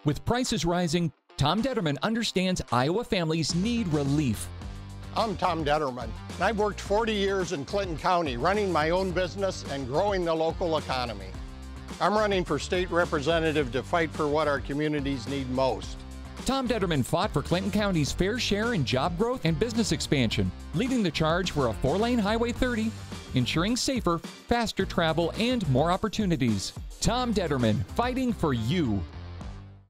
With prices rising, Tom Determann understands Iowa families need relief. I'm Tom Determann. I've worked 40 years in Clinton County running my own business and growing the local economy. I'm running for state representative to fight for what our communities need most. Tom Determann fought for Clinton County's fair share in job growth and business expansion, leading the charge for a 4-lane Highway 30, ensuring safer, faster travel and more opportunities. Tom Determann, fighting for you.